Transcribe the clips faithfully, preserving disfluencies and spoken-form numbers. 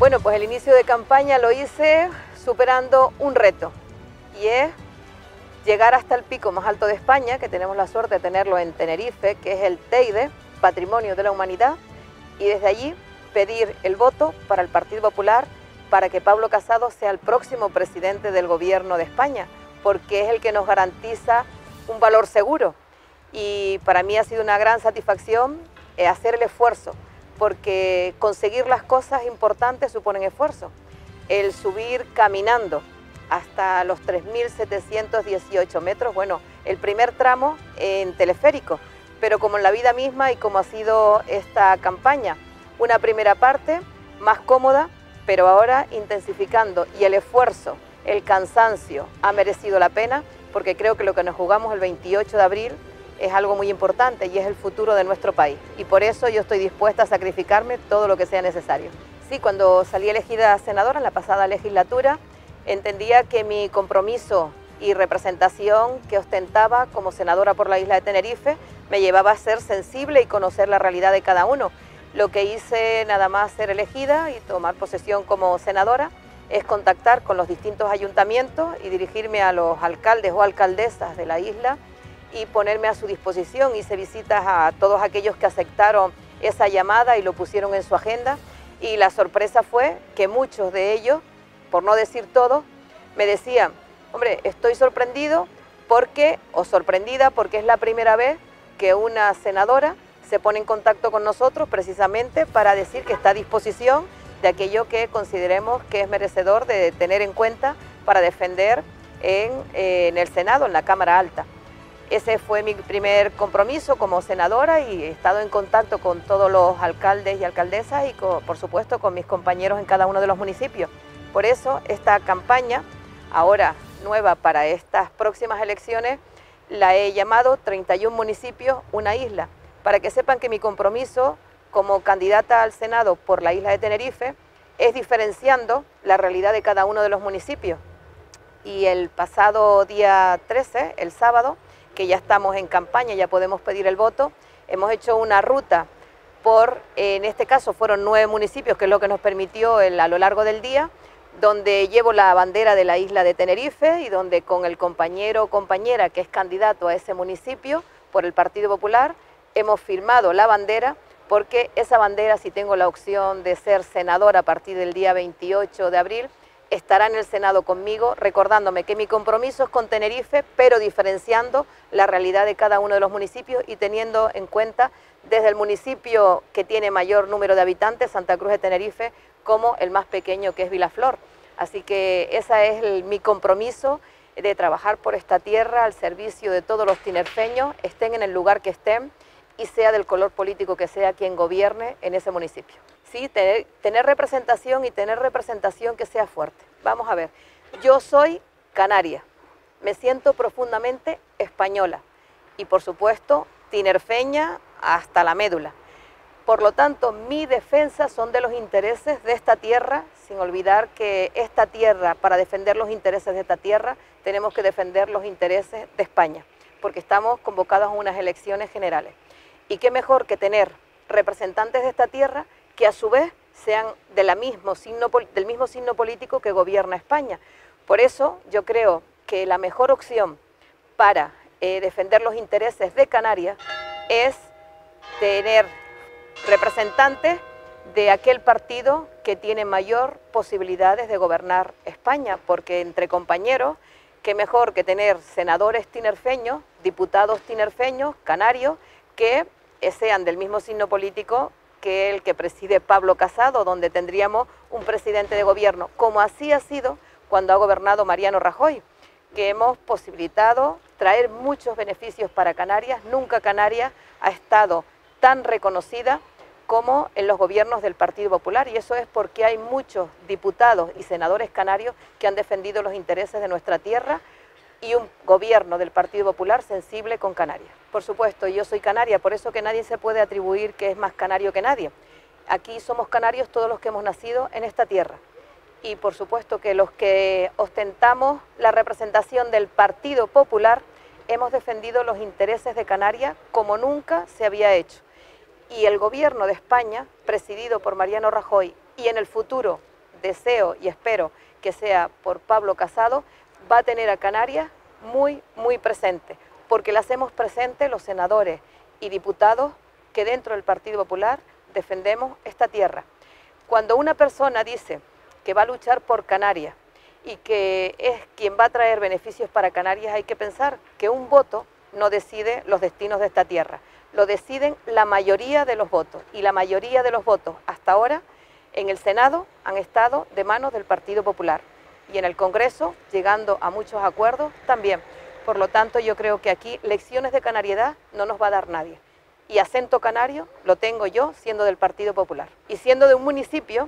Bueno, pues el inicio de campaña lo hice superando un reto, y es llegar hasta el pico más alto de España, que tenemos la suerte de tenerlo en Tenerife, que es el Teide, Patrimonio de la Humanidad, y desde allí pedir el voto para el Partido Popular para que Pablo Casado sea el próximo presidente del Gobierno de España, porque es el que nos garantiza un valor seguro. Y para mí ha sido una gran satisfacción eh, hacer el esfuerzo, porque conseguir las cosas importantes suponen esfuerzo. El subir caminando hasta los tres mil setecientos dieciocho metros, bueno, el primer tramo en teleférico, pero como en la vida misma y como ha sido esta campaña, una primera parte más cómoda, pero ahora intensificando, y el esfuerzo, el cansancio ha merecido la pena, porque creo que lo que nos jugamos el veintiocho de abril es algo muy importante y es el futuro de nuestro país, y por eso yo estoy dispuesta a sacrificarme todo lo que sea necesario. Sí, cuando salí elegida senadora en la pasada legislatura, entendía que mi compromiso y representación que ostentaba como senadora por la isla de Tenerife me llevaba a ser sensible y conocer la realidad de cada uno. Lo que hice nada más ser elegida y tomar posesión como senadora es contactar con los distintos ayuntamientos y dirigirme a los alcaldes o alcaldesas de la isla y ponerme a su disposición. Hice visitas a todos aquellos que aceptaron esa llamada y lo pusieron en su agenda, y la sorpresa fue que muchos de ellos, por no decir todos, me decían: hombre, estoy sorprendido porque, o sorprendida porque es la primera vez que una senadora se pone en contacto con nosotros precisamente para decir que está a disposición de aquello que consideremos que es merecedor de tener en cuenta para defender en, eh, en el Senado, en la Cámara Alta. Ese fue mi primer compromiso como senadora, y he estado en contacto con todos los alcaldes y alcaldesas y con, por supuesto con mis compañeros en cada uno de los municipios. Por eso esta campaña, ahora nueva para estas próximas elecciones, la he llamado treinta y un municipios, una isla, para que sepan que mi compromiso como candidata al Senado por la isla de Tenerife es diferenciando la realidad de cada uno de los municipios. Y el pasado día trece, el sábado, que ya estamos en campaña, ya podemos pedir el voto, hemos hecho una ruta por, en este caso fueron nueve municipios, que es lo que nos permitió el, a lo largo del día, donde llevo la bandera de la isla de Tenerife y donde con el compañero o compañera que es candidato a ese municipio por el Partido Popular hemos firmado la bandera, porque esa bandera, si tengo la opción de ser senadora a partir del día veintiocho de abril, estará en el Senado conmigo, recordándome que mi compromiso es con Tenerife, pero diferenciando la realidad de cada uno de los municipios y teniendo en cuenta desde el municipio que tiene mayor número de habitantes, Santa Cruz de Tenerife, como el más pequeño, que es Vilaflor. Así que ese es el, mi compromiso de trabajar por esta tierra al servicio de todos los tinerfeños, estén en el lugar que estén y sea del color político que sea quien gobierne en ese municipio. Sí, tener, tener representación y tener representación que sea fuerte. Vamos a ver, yo soy canaria, me siento profundamente española y por supuesto tinerfeña hasta la médula. Por lo tanto, mi defensa son de los intereses de esta tierra, sin olvidar que esta tierra, para defender los intereses de esta tierra, tenemos que defender los intereses de España, porque estamos convocados a unas elecciones generales. Y qué mejor que tener representantes de esta tierra que a su vez sean de la mismo signo, del mismo signo político que gobierna España. Por eso yo creo que la mejor opción para eh, defender los intereses de Canarias es tener representantes de aquel partido que tiene mayor posibilidades de gobernar España, porque entre compañeros, qué mejor que tener senadores tinerfeños, diputados tinerfeños, canarios, que sean del mismo signo político que el que preside Pablo Casado, donde tendríamos un presidente de gobierno, como así ha sido cuando ha gobernado Mariano Rajoy, que hemos posibilitado traer muchos beneficios para Canarias. Nunca Canarias ha estado tan reconocida como en los gobiernos del Partido Popular, y eso es porque hay muchos diputados y senadores canarios que han defendido los intereses de nuestra tierra y un gobierno del Partido Popular sensible con Canarias. Por supuesto, yo soy canaria, por eso que nadie se puede atribuir que es más canario que nadie. Aquí somos canarios todos los que hemos nacido en esta tierra. Y por supuesto que los que ostentamos la representación del Partido Popular hemos defendido los intereses de Canarias como nunca se había hecho. Y el gobierno de España, presidido por Mariano Rajoy, y en el futuro deseo y espero que sea por Pablo Casado, va a tener a Canarias muy, muy presente, porque la hacemos presente los senadores y diputados que dentro del Partido Popular defendemos esta tierra. Cuando una persona dice que va a luchar por Canarias y que es quien va a traer beneficios para Canarias, hay que pensar que un voto no decide los destinos de esta tierra, lo deciden la mayoría de los votos, y la mayoría de los votos hasta ahora en el Senado han estado de manos del Partido Popular y en el Congreso, llegando a muchos acuerdos, también. Por lo tanto, yo creo que aquí lecciones de canariedad no nos va a dar nadie. Y acento canario lo tengo yo siendo del Partido Popular y siendo de un municipio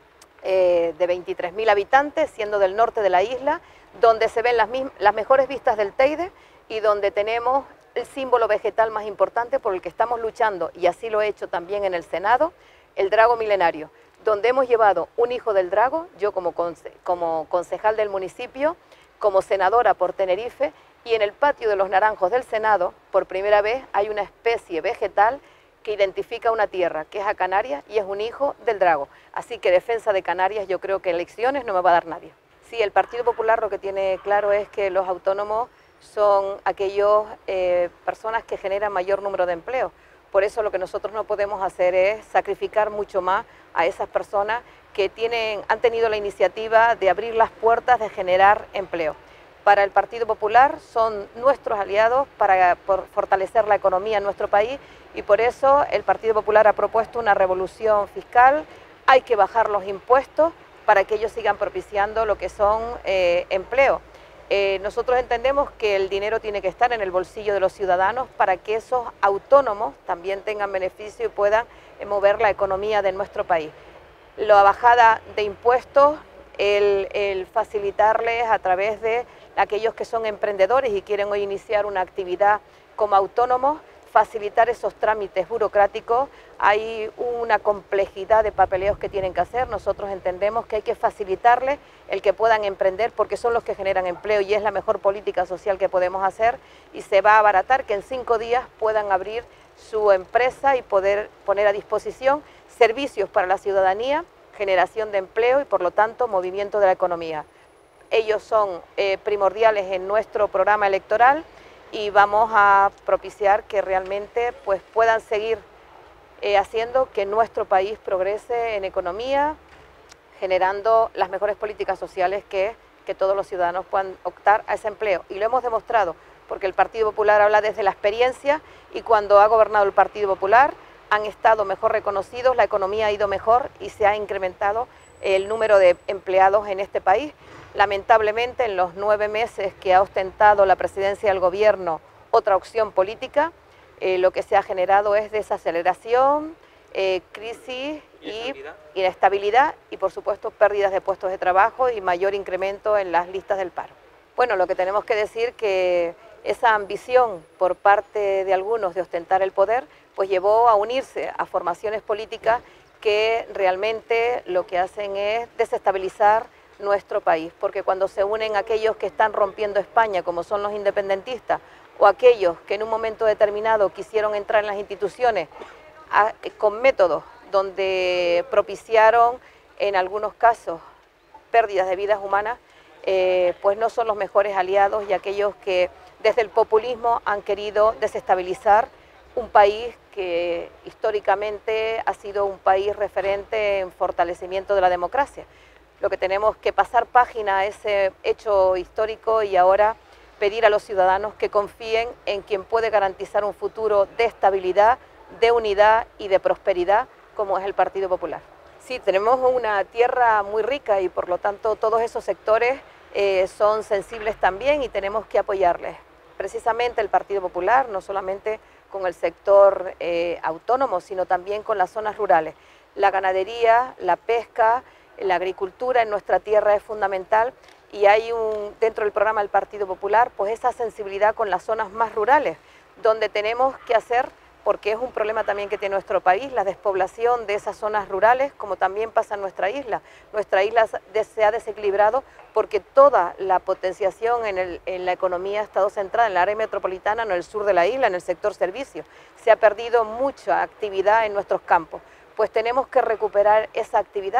eh, de veintitrés mil habitantes, siendo del norte de la isla, donde se ven las, las mejores vistas del Teide y donde tenemos el símbolo vegetal más importante por el que estamos luchando, y así lo he hecho también en el Senado, el drago milenario, donde hemos llevado un hijo del drago, yo como, conce, como concejal del municipio, como senadora por Tenerife, y en el patio de los naranjos del Senado, por primera vez, hay una especie vegetal que identifica una tierra, que es a Canarias, y es un hijo del drago. Así que defensa de Canarias, yo creo que elecciones no me va a dar nadie. Sí, el Partido Popular lo que tiene claro es que los autónomos son aquellas eh, personas que generan mayor número de empleos. Por eso lo que nosotros no podemos hacer es sacrificar mucho más a esas personas que tienen, han tenido la iniciativa de abrir las puertas de generar empleo. Para el Partido Popular son nuestros aliados para por fortalecer la economía en nuestro país, y por eso el Partido Popular ha propuesto una revolución fiscal. Hay que bajar los impuestos para que ellos sigan propiciando lo que son eh, empleos. Eh, nosotros entendemos que el dinero tiene que estar en el bolsillo de los ciudadanos para que esos autónomos también tengan beneficio y puedan eh, mover la economía de nuestro país. La bajada de impuestos, el, el facilitarles a través de aquellos que son emprendedores y quieren hoy iniciar una actividad como autónomos, facilitar esos trámites burocráticos. Hay una complejidad de papeleos que tienen que hacer. Nosotros entendemos que hay que facilitarles el que puedan emprender, porque son los que generan empleo y es la mejor política social que podemos hacer, y se va a abaratar que en cinco días puedan abrir su empresa y poder poner a disposición servicios para la ciudadanía, generación de empleo y por lo tanto movimiento de la economía. Ellos son eh, primordiales en nuestro programa electoral y vamos a propiciar que realmente pues, puedan seguir eh, haciendo que nuestro país progrese en economía, generando las mejores políticas sociales que, que todos los ciudadanos puedan optar a ese empleo. Y lo hemos demostrado, porque el Partido Popular habla desde la experiencia, y cuando ha gobernado el Partido Popular han estado mejor reconocidos, la economía ha ido mejor y se ha incrementado el número de empleados en este país. Lamentablemente, en los nueve meses que ha ostentado la presidencia del gobierno otra opción política, eh, lo que se ha generado es desaceleración, eh, crisis y inestabilidad y, por supuesto, pérdidas de puestos de trabajo y mayor incremento en las listas del paro. Bueno, lo que tenemos que decir que esa ambición por parte de algunos de ostentar el poder, pues llevó a unirse a formaciones políticas que realmente lo que hacen es desestabilizar nuestro país, porque cuando se unen aquellos que están rompiendo España, como son los independentistas, o aquellos que en un momento determinado quisieron entrar en las instituciones a, con métodos donde propiciaron en algunos casos pérdidas de vidas humanas, eh, pues no son los mejores aliados, y aquellos que desde el populismo han querido desestabilizar un país que históricamente ha sido un país referente en fortalecimiento de la democracia. Lo que tenemos que pasar página a ese hecho histórico y ahora pedir a los ciudadanos que confíen en quien puede garantizar un futuro de estabilidad, de unidad y de prosperidad, como es el Partido Popular. Sí, tenemos una tierra muy rica y por lo tanto todos esos sectores eh, son sensibles también y tenemos que apoyarles. Precisamente el Partido Popular, no solamente con el sector eh, autónomo, sino también con las zonas rurales. La ganadería, la pesca, la agricultura en nuestra tierra es fundamental, y hay un, dentro del programa del Partido Popular, pues esa sensibilidad con las zonas más rurales, donde tenemos que hacer, porque es un problema también que tiene nuestro país, la despoblación de esas zonas rurales, como también pasa en nuestra isla. Nuestra isla se ha desequilibrado porque toda la potenciación en, el, en la economía ha estado centrada en la área metropolitana, no en el sur de la isla, en el sector servicios. Se ha perdido mucha actividad en nuestros campos. Pues tenemos que recuperar esa actividad,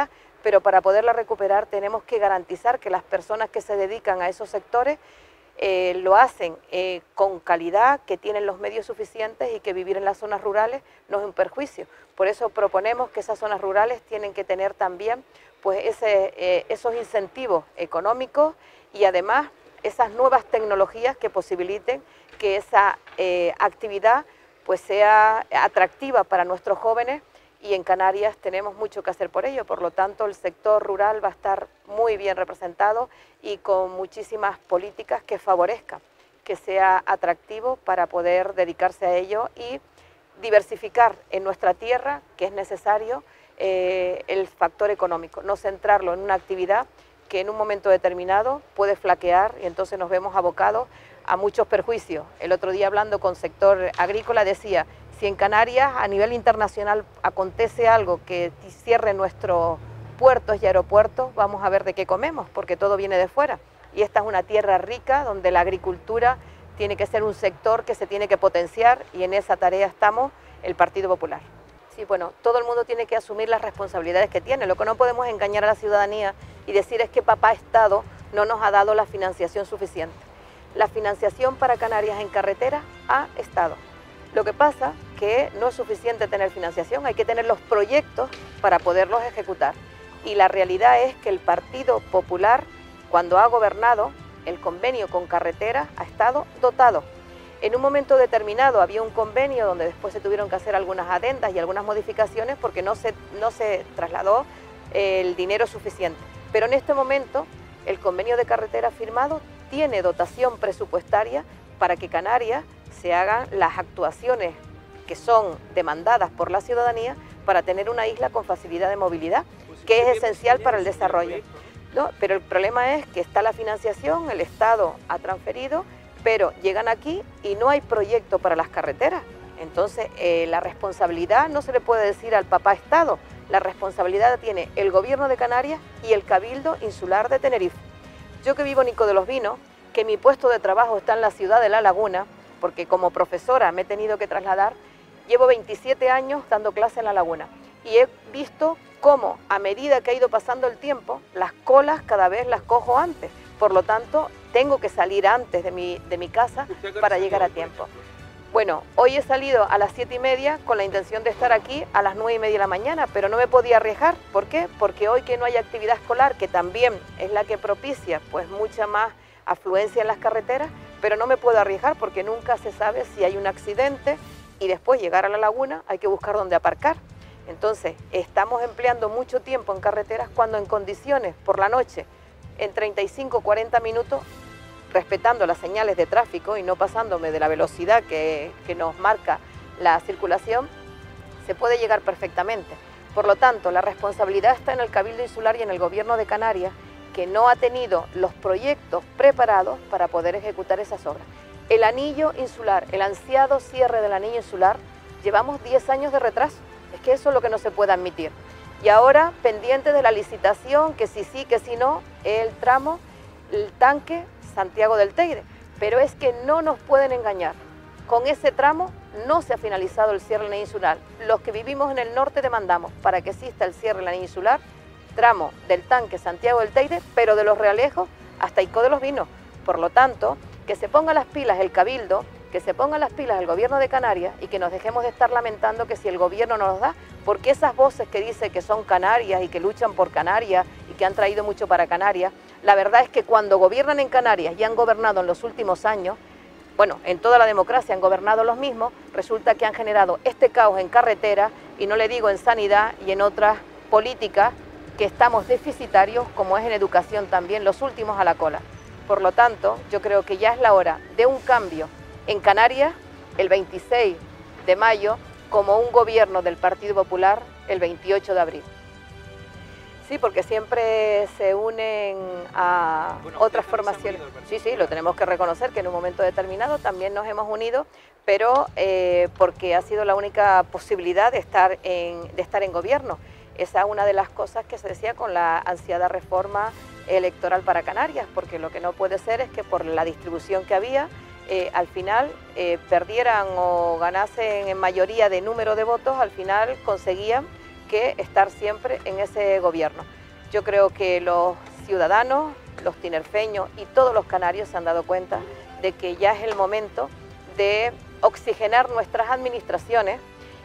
pero para poderla recuperar tenemos que garantizar que las personas que se dedican a esos sectores eh, lo hacen eh, con calidad, que tienen los medios suficientes y que vivir en las zonas rurales no es un perjuicio. Por eso proponemos que esas zonas rurales tienen que tener también pues, ese, eh, esos incentivos económicos y además esas nuevas tecnologías que posibiliten que esa eh, actividad pues, sea atractiva para nuestros jóvenes, y en Canarias tenemos mucho que hacer por ello. Por lo tanto, el sector rural va a estar muy bien representado y con muchísimas políticas que favorezcan que sea atractivo para poder dedicarse a ello y diversificar en nuestra tierra, que es necesario, eh, el factor económico, no centrarlo en una actividad que en un momento determinado puede flaquear y entonces nos vemos abocados a muchos perjuicios. El otro día, hablando con sector agrícola, decía: si en Canarias a nivel internacional acontece algo que cierre nuestros puertos y aeropuertos, vamos a ver de qué comemos, porque todo viene de fuera. Y esta es una tierra rica donde la agricultura tiene que ser un sector que se tiene que potenciar, y en esa tarea estamos el Partido Popular. Sí, bueno, todo el mundo tiene que asumir las responsabilidades que tiene. Lo que no podemos engañar a la ciudadanía y decir es que papá Estado no nos ha dado la financiación suficiente. La financiación para Canarias en carretera ha estado. Lo que pasa que no es suficiente tener financiación, hay que tener los proyectos para poderlos ejecutar. Y la realidad es que el Partido Popular, cuando ha gobernado, el convenio con carreteras ha estado dotado. En un momento determinado había un convenio donde después se tuvieron que hacer algunas adendas y algunas modificaciones porque no se, no se trasladó el dinero suficiente. Pero en este momento el convenio de carretera firmado tiene dotación presupuestaria para que Canarias se hagan las actuaciones que son demandadas por la ciudadanía para tener una isla con facilidad de movilidad, que es esencial para el desarrollo. ¿No? Pero el problema es que está la financiación, el Estado ha transferido, pero llegan aquí y no hay proyecto para las carreteras. Entonces, eh, la responsabilidad no se le puede decir al papá Estado, la responsabilidad la tiene el Gobierno de Canarias y el Cabildo Insular de Tenerife. Yo que vivo en Ico de los Vinos, que mi puesto de trabajo está en la ciudad de La Laguna, porque como profesora me he tenido que trasladar, llevo veintisiete años dando clase en La Laguna y he visto cómo a medida que ha ido pasando el tiempo, las colas cada vez las cojo antes. Por lo tanto, tengo que salir antes de mi, de mi casa para llegar a tiempo. Bueno, hoy he salido a las siete y media con la intención de estar aquí a las nueve y media de la mañana, pero no me podía arriesgar. ¿Por qué? Porque hoy que no hay actividad escolar, que también es la que propicia pues mucha más afluencia en las carreteras, pero no me puedo arriesgar porque nunca se sabe si hay un accidente y después llegar a La Laguna hay que buscar dónde aparcar. Entonces, estamos empleando mucho tiempo en carreteras cuando en condiciones por la noche, en treinta y cinco a cuarenta minutos, respetando las señales de tráfico y no pasándome de la velocidad que, que nos marca la circulación, se puede llegar perfectamente. Por lo tanto, la responsabilidad está en el Cabildo Insular y en el Gobierno de Canarias, que no ha tenido los proyectos preparados para poder ejecutar esas obras. El anillo insular, el ansiado cierre del anillo insular, llevamos diez años de retraso. Es que eso es lo que no se puede admitir. Y ahora, pendiente de la licitación, que si sí, que si no, el tramo, el tanque Santiago del Teide. Pero es que no nos pueden engañar. Con ese tramo no se ha finalizado el cierre del anillo insular. Los que vivimos en el norte demandamos para que exista el cierre del anillo insular, tramo del tanque Santiago del Teide, pero de Los Realejos hasta Ico de los Vinos. Por lo tanto, que se pongan las pilas el Cabildo, que se pongan las pilas el Gobierno de Canarias y que nos dejemos de estar lamentando que si el Gobierno no nos da, porque esas voces que dicen que son Canarias y que luchan por Canarias y que han traído mucho para Canarias, la verdad es que cuando gobiernan en Canarias y han gobernado en los últimos años, bueno, en toda la democracia han gobernado los mismos, resulta que han generado este caos en carretera y no le digo en sanidad y en otras políticas que estamos deficitarios, como es en educación también, los últimos a la cola. Por lo tanto, yo creo que ya es la hora de un cambio en Canarias el veintiséis de mayo, como un gobierno del Partido Popular el veintiocho de abril. Sí, porque siempre se unen a bueno, otras formaciones. Sí, sí, lo tenemos que reconocer, que en un momento determinado también nos hemos unido, pero eh, porque ha sido la única posibilidad de estar, en, de estar en gobierno. Esa es una de las cosas que se decía con la ansiada reforma electoral para Canarias, porque lo que no puede ser es que por la distribución que había, eh, al final eh, perdieran o ganasen en mayoría de número de votos, al final conseguían que estar siempre en ese gobierno. Yo creo que los ciudadanos, los tinerfeños y todos los canarios se han dado cuenta de que ya es el momento de oxigenar nuestras administraciones,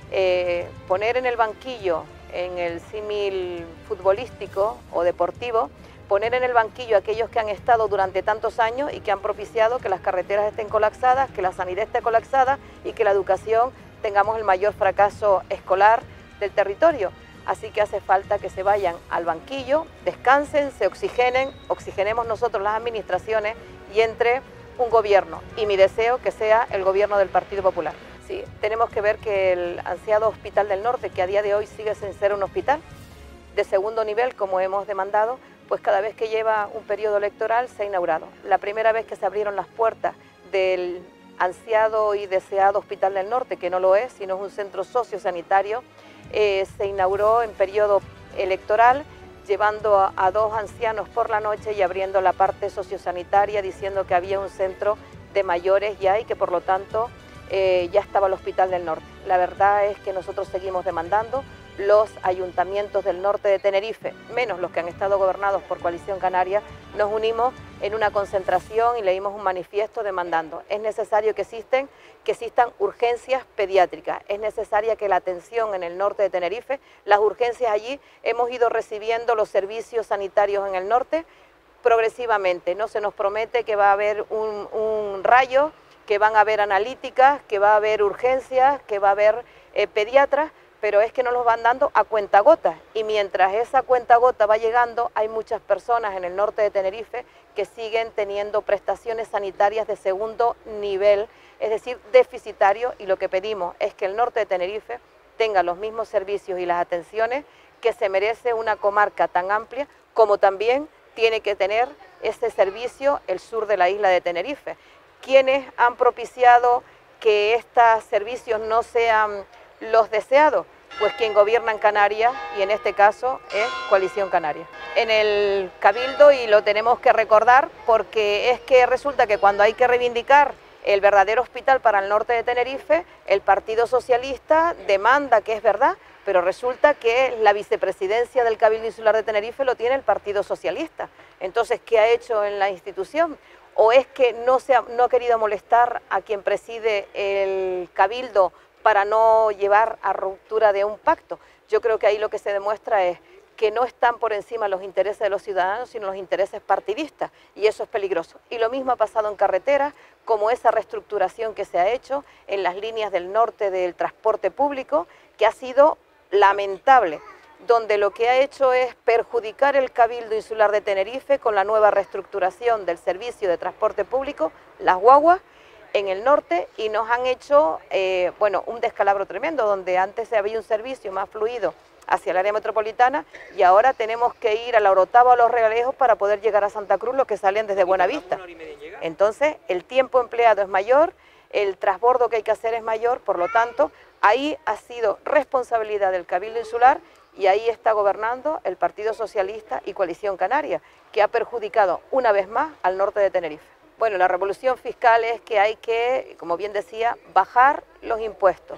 eh, poner en el banquillo, en el símil futbolístico o deportivo, poner en el banquillo a aquellos que han estado durante tantos años y que han propiciado que las carreteras estén colapsadas, que la sanidad esté colapsada y que la educación tengamos el mayor fracaso escolar del territorio. Así que hace falta que se vayan al banquillo, descansen, se oxigenen, oxigenemos nosotros las administraciones y entre un gobierno. Y mi deseo que sea el gobierno del Partido Popular. Sí, tenemos que ver que el ansiado Hospital del Norte, que a día de hoy sigue sin ser un hospital de segundo nivel, como hemos demandado, pues cada vez que lleva un periodo electoral se ha inaugurado. La primera vez que se abrieron las puertas del ansiado y deseado Hospital del Norte, que no lo es, sino es un centro sociosanitario, eh, se inauguró en periodo electoral, llevando a, a dos ancianos por la noche y abriendo la parte sociosanitaria, diciendo que había un centro de mayores ya y que por lo tanto eh, ya estaba el Hospital del Norte. La verdad es que nosotros seguimos demandando. Los ayuntamientos del norte de Tenerife, menos los que han estado gobernados por Coalición Canaria, nos unimos en una concentración y leímos un manifiesto demandando. Es necesario que, existen, que existan urgencias pediátricas, es necesaria que la atención en el norte de Tenerife, las urgencias allí, hemos ido recibiendo los servicios sanitarios en el norte progresivamente. No se nos promete que va a haber un, un rayo, que van a haber analíticas, que va a haber urgencias, que va a haber eh, pediatras, pero es que nos los van dando a cuentagotas y mientras esa cuentagota va llegando hay muchas personas en el norte de Tenerife que siguen teniendo prestaciones sanitarias de segundo nivel, es decir, deficitario, y lo que pedimos es que el norte de Tenerife tenga los mismos servicios y las atenciones que se merece una comarca tan amplia como también tiene que tener ese servicio el sur de la isla de Tenerife. ¿Quiénes han propiciado que estos servicios no sean los deseados? Pues quien gobierna en Canarias, y en este caso es Coalición Canaria. En el Cabildo, y lo tenemos que recordar, porque es que resulta que cuando hay que reivindicar el verdadero hospital para el norte de Tenerife, el Partido Socialista demanda que es verdad, pero resulta que la vicepresidencia del Cabildo Insular de Tenerife lo tiene el Partido Socialista. Entonces, ¿qué ha hecho en la institución? ¿O es que no, se ha, no ha querido molestar a quien preside el Cabildo para no llevar a ruptura de un pacto? Yo creo que ahí lo que se demuestra es que no están por encima los intereses de los ciudadanos, sino los intereses partidistas, y eso es peligroso. Y lo mismo ha pasado en carreteras, como esa reestructuración que se ha hecho en las líneas del norte del transporte público, que ha sido lamentable, donde lo que ha hecho es perjudicar el Cabildo Insular de Tenerife con la nueva reestructuración del servicio de transporte público, las guaguas, en el norte, y nos han hecho eh, bueno, un descalabro tremendo, donde antes había un servicio más fluido hacia el área metropolitana y ahora tenemos que ir a la Orotava o a Los Realejos para poder llegar a Santa Cruz, los que salen desde Buenavista. Entonces el tiempo empleado es mayor, el transbordo que hay que hacer es mayor, por lo tanto ahí ha sido responsabilidad del Cabildo Insular y ahí está gobernando el Partido Socialista y Coalición Canaria, que ha perjudicado una vez más al norte de Tenerife. Bueno, la revolución fiscal es que hay que, como bien decía, bajar los impuestos.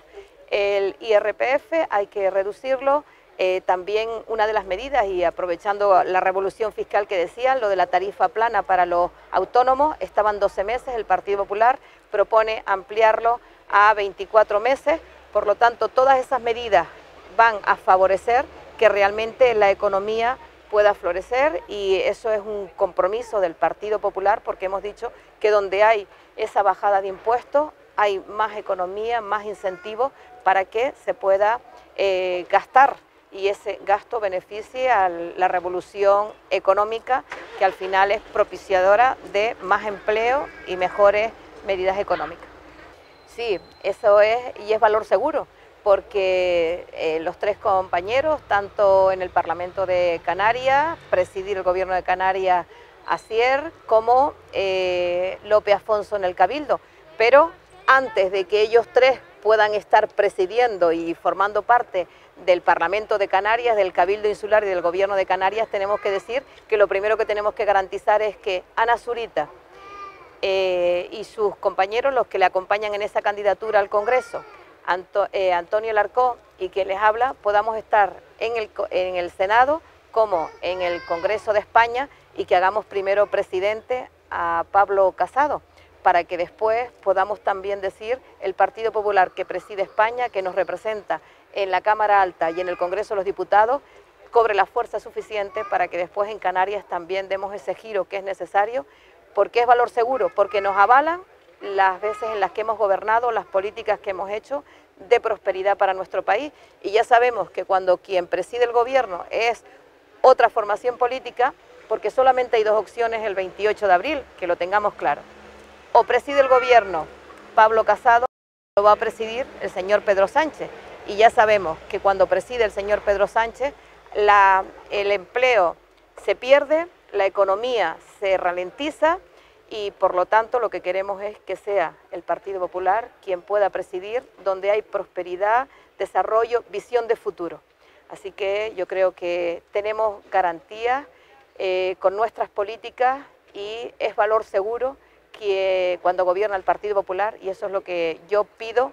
El I R P F hay que reducirlo, eh, también una de las medidas, y aprovechando la revolución fiscal que decían, lo de la tarifa plana para los autónomos, estaban doce meses, el Partido Popular propone ampliarlo a veinticuatro meses, por lo tanto todas esas medidas van a favorecer que realmente la economía pueda florecer, y eso es un compromiso del Partido Popular, porque hemos dicho que donde hay esa bajada de impuestos hay más economía, más incentivos para que se pueda eh, gastar y ese gasto beneficie a la revolución económica, que al final es propiciadora de más empleo y mejores medidas económicas. Sí, eso es, y es valor seguro, porque eh, los tres compañeros, tanto en el Parlamento de Canarias, presidir el Gobierno de Canarias, Asier, como eh, López Afonso en el Cabildo, pero antes de que ellos tres puedan estar presidiendo y formando parte del Parlamento de Canarias, del Cabildo Insular y del Gobierno de Canarias, tenemos que decir que lo primero que tenemos que garantizar es que Ana Zurita eh, y sus compañeros, los que le acompañan en esa candidatura al Congreso, Anto, eh, Antonio Larcó y quien les habla, podamos estar en el, en el Senado como en el Congreso de España, y que hagamos primero presidente a Pablo Casado, para que después podamos también decir el Partido Popular que preside España, que nos representa en la Cámara Alta y en el Congreso de los Diputados, cobre la fuerza suficiente para que después en Canarias también demos ese giro que es necesario, porque es valor seguro, porque nos avalan las veces en las que hemos gobernado, las políticas que hemos hecho de prosperidad para nuestro país, y ya sabemos que cuando quien preside el gobierno es otra formación política, porque solamente hay dos opciones el veintiocho de abril, que lo tengamos claro. O preside el gobierno Pablo Casado, o lo va a presidir el señor Pedro Sánchez. Y ya sabemos que cuando preside el señor Pedro Sánchez, la, el empleo se pierde, la economía se ralentiza, y por lo tanto lo que queremos es que sea el Partido Popular quien pueda presidir, donde hay prosperidad, desarrollo, visión de futuro. Así que yo creo que tenemos garantías eh, con nuestras políticas, y es valor seguro que cuando gobierna el Partido Popular, y eso es lo que yo pido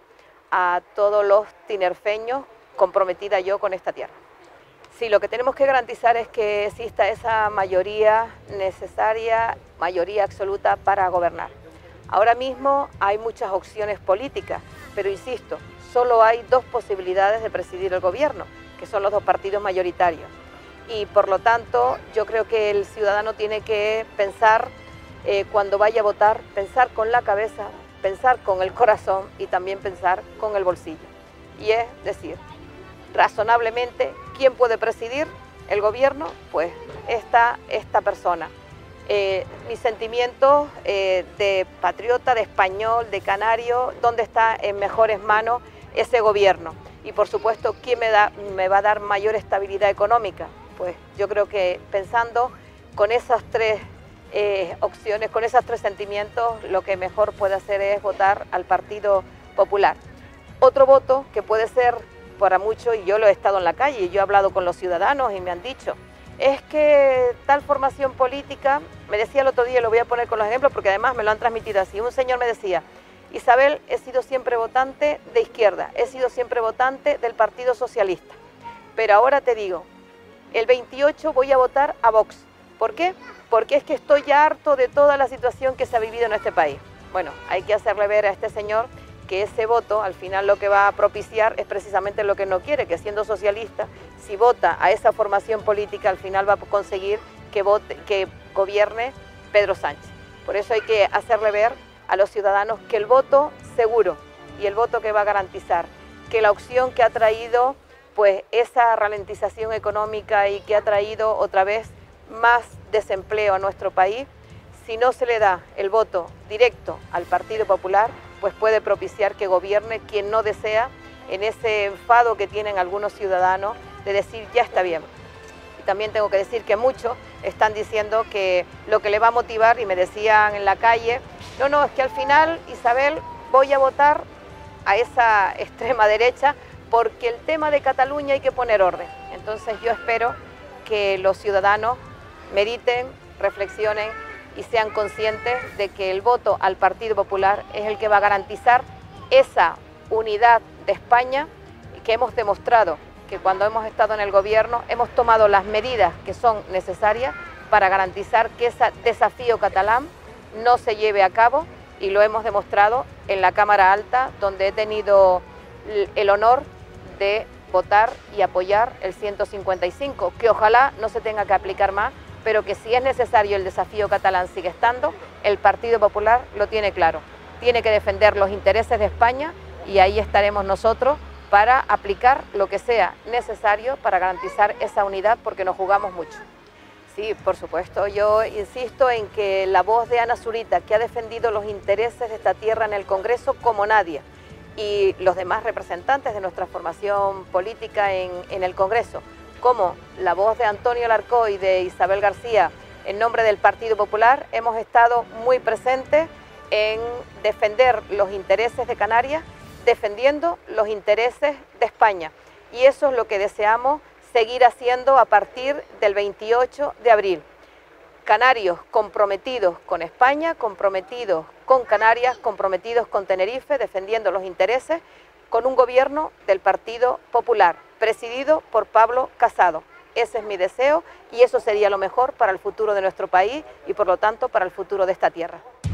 a todos los tinerfeños, comprometida yo con esta tierra. Sí, lo que tenemos que garantizar es que exista esa mayoría necesaria, mayoría absoluta para gobernar. Ahora mismo hay muchas opciones políticas, pero insisto, solo hay dos posibilidades de presidir el gobierno, que son los dos partidos mayoritarios. Y por lo tanto, yo creo que el ciudadano tiene que pensar, eh, cuando vaya a votar, pensar con la cabeza, pensar con el corazón y también pensar con el bolsillo. Y es decir, razonablemente, ¿quién puede presidir el gobierno? Pues esta, esta persona. Eh, mis sentimientos eh, de patriota, de español, de canario, ¿dónde está en mejores manos ese gobierno? Y por supuesto, ¿quién me, da, me va a dar mayor estabilidad económica? Pues yo creo que pensando con esas tres eh, opciones, con esos tres sentimientos, lo que mejor puede hacer es votar al Partido Popular. Otro voto que puede ser para muchos, y yo lo he estado en la calle, y yo he hablado con los ciudadanos y me han dicho, es que tal formación política, me decía el otro día, lo voy a poner con los ejemplos porque además me lo han transmitido así, un señor me decía, Isabel, he sido siempre votante de izquierda, he sido siempre votante del Partido Socialista, pero ahora te digo, el veintiocho voy a votar a Vox. ¿Por qué? Porque es que estoy ya harto de toda la situación que se ha vivido en este país. Bueno, hay que hacerle ver a este señor que ese voto al final lo que va a propiciar es precisamente lo que no quiere, que siendo socialista, si vota a esa formación política, al final va a conseguir que, vote, que gobierne Pedro Sánchez. Por eso hay que hacerle ver a los ciudadanos que el voto seguro y el voto que va a garantizar que la opción que ha traído pues esa ralentización económica y que ha traído otra vez más desempleo a nuestro país, si no se le da el voto directo al Partido Popular, pues puede propiciar que gobierne quien no desea, en ese enfado que tienen algunos ciudadanos de decir ya está bien. Y también tengo que decir que muchos están diciendo que lo que le va a motivar, y me decían en la calle, no, no, es que al final, Isabel, voy a votar a esa extrema derecha porque el tema de Cataluña hay que poner orden. Entonces yo espero que los ciudadanos mediten, reflexionen y sean conscientes de que el voto al Partido Popular es el que va a garantizar esa unidad de España, y que hemos demostrado que cuando hemos estado en el gobierno hemos tomado las medidas que son necesarias para garantizar que ese desafío catalán no se lleve a cabo, y lo hemos demostrado en la Cámara Alta, donde he tenido el honor de votar y apoyar el ciento cincuenta y cinco, que ojalá no se tenga que aplicar más, pero que si es necesario el desafío catalán sigue estando, el Partido Popular lo tiene claro. Tiene que defender los intereses de España, y ahí estaremos nosotros para aplicar lo que sea necesario para garantizar esa unidad, porque nos jugamos mucho. Sí, por supuesto, yo insisto en que la voz de Ana Zurita, que ha defendido los intereses de esta tierra en el Congreso como nadie, y los demás representantes de nuestra formación política en, en el Congreso, como la voz de Antonio Alarcó y de Isabel García en nombre del Partido Popular, hemos estado muy presentes en defender los intereses de Canarias, defendiendo los intereses de España. Y eso es lo que deseamos seguir haciendo a partir del veintiocho de abril. Canarios comprometidos con España, comprometidos con Canarias, comprometidos con Tenerife, defendiendo los intereses, con un gobierno del Partido Popular, presidido por Pablo Casado. Ese es mi deseo y eso sería lo mejor para el futuro de nuestro país y por lo tanto para el futuro de esta tierra.